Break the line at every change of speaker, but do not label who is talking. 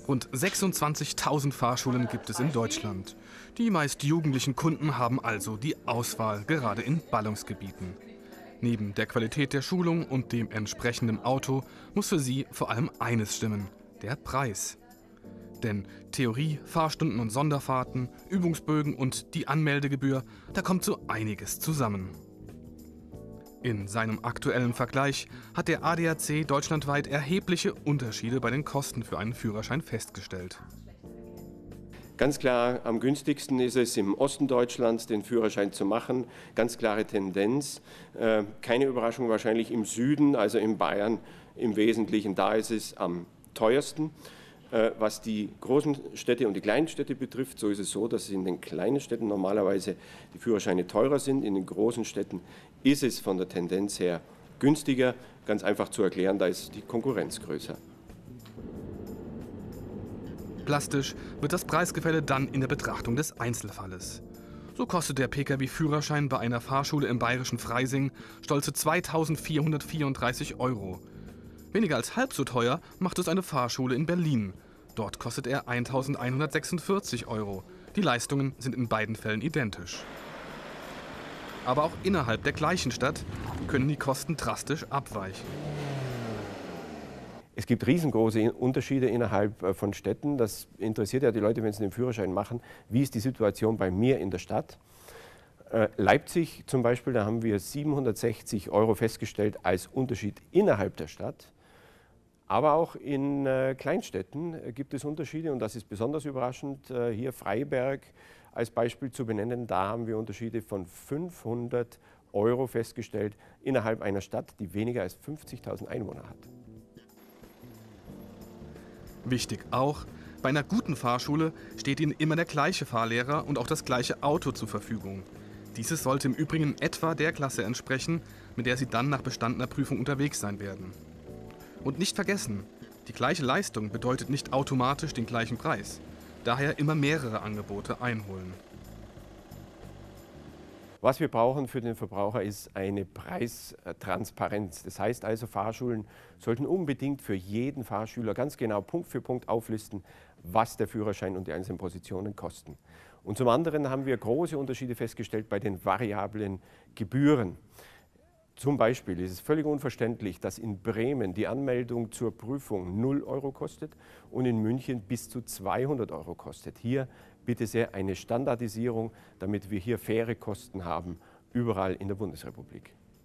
Rund 26.000 Fahrschulen gibt es in Deutschland. Die meist jugendlichen Kunden haben also die Auswahl, gerade in Ballungsgebieten. Neben der Qualität der Schulung und dem entsprechenden Auto muss für sie vor allem eines stimmen: der Preis. Denn Theorie, Fahrstunden und Sonderfahrten, Übungsbögen und die Anmeldegebühr, da kommt so einiges zusammen. In seinem aktuellen Vergleich hat der ADAC deutschlandweit erhebliche Unterschiede bei den Kosten für einen Führerschein festgestellt.
Ganz klar, am günstigsten ist es im Osten Deutschlands, den Führerschein zu machen. Ganz klare Tendenz. Keine Überraschung wahrscheinlich im Süden, also in Bayern im Wesentlichen. Da ist es am teuersten. Was die großen Städte und die kleinen Städte betrifft, so ist es so, dass in den kleinen Städten normalerweise die Führerscheine teurer sind. In den großen Städten ist es von der Tendenz her günstiger. Ganz einfach zu erklären, da ist die Konkurrenz größer.
Plastisch wird das Preisgefälle dann in der Betrachtung des Einzelfalles. So kostet der Pkw-Führerschein bei einer Fahrschule im bayerischen Freising stolze 2.434 €. Weniger als halb so teuer macht es eine Fahrschule in Berlin. Dort kostet er 1.146 €. Die Leistungen sind in beiden Fällen identisch. Aber auch innerhalb der gleichen Stadt können die Kosten drastisch abweichen.
Es gibt riesengroße Unterschiede innerhalb von Städten. Das interessiert ja die Leute, wenn sie den Führerschein machen. Wie ist die Situation bei mir in der Stadt? Leipzig zum Beispiel, da haben wir 760 € festgestellt als Unterschied innerhalb der Stadt. Aber auch in Kleinstädten gibt es Unterschiede und das ist besonders überraschend. Hier Freiberg als Beispiel zu benennen, da haben wir Unterschiede von 500 € festgestellt innerhalb einer Stadt, die weniger als 50.000 Einwohner hat.
Wichtig auch, bei einer guten Fahrschule steht Ihnen immer der gleiche Fahrlehrer und auch das gleiche Auto zur Verfügung. Dieses sollte im Übrigen etwa der Klasse entsprechen, mit der Sie dann nach bestandener Prüfung unterwegs sein werden. Und nicht vergessen, die gleiche Leistung bedeutet nicht automatisch den gleichen Preis. Daher immer mehrere Angebote einholen.
Was wir brauchen für den Verbraucher ist eine Preistransparenz. Das heißt also, Fahrschulen sollten unbedingt für jeden Fahrschüler ganz genau Punkt für Punkt auflisten, was der Führerschein und die einzelnen Positionen kosten. Und zum anderen haben wir große Unterschiede festgestellt bei den variablen Gebühren. Zum Beispiel ist es völlig unverständlich, dass in Bremen die Anmeldung zur Prüfung 0 € kostet und in München bis zu 200 € kostet. Hier bitte sehr eine Standardisierung, damit wir hier faire Kosten haben, überall in der Bundesrepublik.